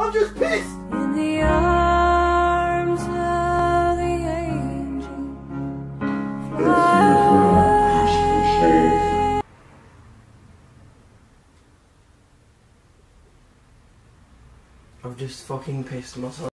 I'm just pissed! In the arms of the angel. I've just fucking pissed myself.